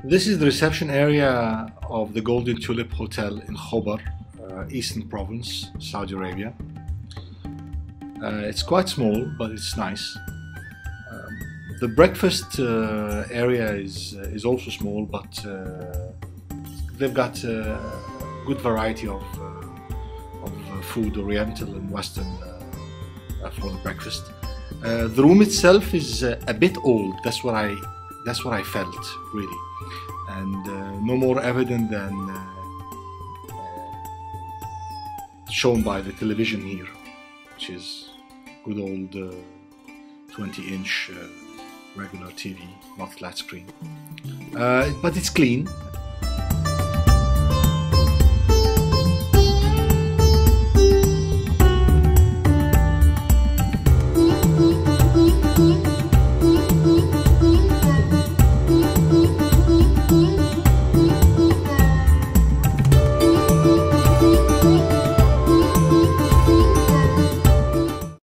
This is the reception area of the Golden Tulip Hotel in Khobar, Eastern Province, Saudi Arabia. It's quite small, but it's nice. The breakfast area is also small, but they've got a good variety of food, Oriental and Western, for the breakfast. The room itself is a bit old. That's what I felt, really, and no more evident than shown by the television here, which is good old 20-inch regular TV, not flat screen. But it's clean.